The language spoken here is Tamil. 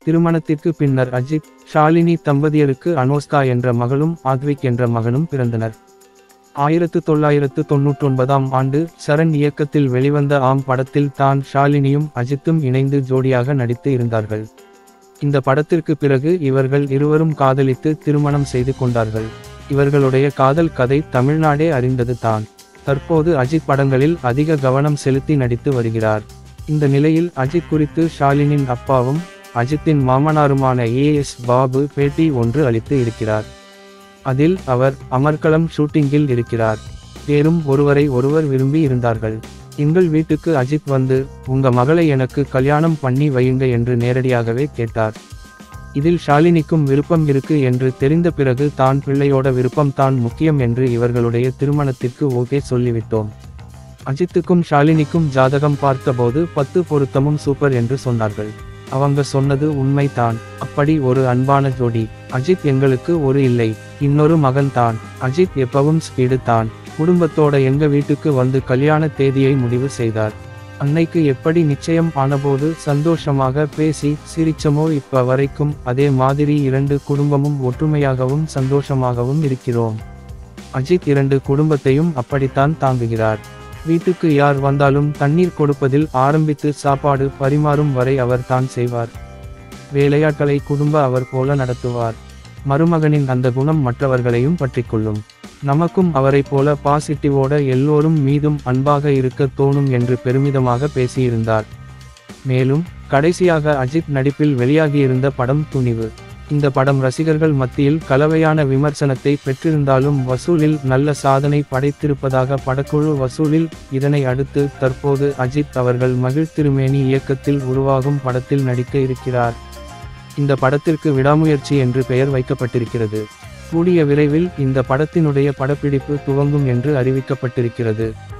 திருமணத்திற்கு பின்னர் அஜித், ஷாலினி தம்பதியருக்கு அனோஸ்கா என்ற மகளும் ஆத்விக் என்ற மகனும் பிறந்தனர். 1999ஆம் ஆண்டு சரண் இயக்கத்தில் வெளிவந்த ஆம் படத்தில் தான் ஷாலினியும் அஜித்தும் இணைந்து ஜோடியாக நடித்து இருந்தார்கள். இந்த படத்திற்கு பிறகு இவர்கள் இருவரும் காதலித்து திருமணம் செய்து கொண்டார்கள். இவர்களுடைய காதல் கதை தமிழ்நாடே அறிந்தது தான். தற்போது அஜித் படங்களில் அதிக கவனம் செலுத்தி நடித்து வருகிறார். இந்த நிலையில் அஜித் குறித்து ஷாலினின் அப்பாவும் அஜித்தின் மாமனாருமான AS பாபு பேட்டி ஒன்று அளித்து இருக்கிறார். அதில் அவர் அமர்க்களம் ஷூட்டிங்கில் இருக்கிறார். வேறும் ஒருவரை ஒருவர் விரும்பி இருந்தார்கள். எங்கள் வீட்டுக்கு அஜித் வந்து உங்க மகளை எனக்கு கல்யாணம் பண்ணி வையுங்க என்று நேரடியாகவே கேட்டார். இதில் ஷாலினிக்கும் விருப்பம் இருக்கு என்று தெரிந்த பிறகு தான் பிள்ளையோட விருப்பம் தான் முக்கியம் என்று இவர்களுடைய திருமணத்திற்கு ஓகே சொல்லிவிட்டோம். அஜித்துக்கும் ஷாலினிக்கும் ஜாதகம் பார்த்தபோது 10 பொருத்தமும் சூப்பர் என்று சொன்னார்கள். அவங்க சொன்னது உண்மைதான். அப்படி ஒரு அன்பான ஜோடி. அஜித் எங்களுக்கு ஒரு இல்லை, இன்னொரு மகன் தான். அஜித் எப்பவும் ஸ்பீடு தான். குடும்பத்தோட எங்க வீட்டுக்கு வந்து கல்யாண தேதியை முடிவு செய்தார். அன்னைக்கு எப்படி நிச்சயம் ஆனபோது சந்தோஷமாக பேசி சிரிச்சமோ இப்ப வரைக்கும் அதே மாதிரி 2 குடும்பமும் ஒற்றுமையாகவும் சந்தோஷமாகவும் இருக்கிறோம். அஜித் 2 குடும்பத்தையும் அப்படித்தான் தாங்குகிறார். வீட்டுக்கு யார் வந்தாலும் தண்ணீர் கொடுப்பதில் ஆரம்பித்து சாப்பாடு பரிமாறும் வரை அவர் தான் செய்வார். வேலையாட்களை குடும்ப அவர் போல நடத்துவார். மருமகனின் அந்த குணம் மற்றவர்களையும் பற்றிக்கொள்ளும். நமக்கும் அவரை போல பாசிட்டிவோட எல்லோரும் மீதும் அன்பாக இருக்க தோணும் என்று பெருமிதமாக பேசியிருந்தார். மேலும் கடைசியாக அஜித் நடிப்பில் வெளியாகியிருந்த படம் துணிவு. இந்த படம் ரசிகர்கள் மத்தியில் கலவையான விமர்சனத்தை பெற்றிருந்தாலும் வசூலில் நல்ல சாதனை படைத்திருப்பதாக படக்குழு வசூலில். இதனை அடுத்து தற்போது அஜித் அவர்கள் மகிழ் திருமேனி இயக்கத்தில் உருவாகும் படத்தில் நடிக்க இருக்கிறார். இந்த படத்திற்கு விடாமுயற்சி என்று பெயர் வைக்கப்பட்டிருக்கிறது. கூடிய விரைவில் இந்த படத்தினுடைய படப்பிடிப்பு துவங்கும் என்று அறிவிக்கப்பட்டிருக்கிறது.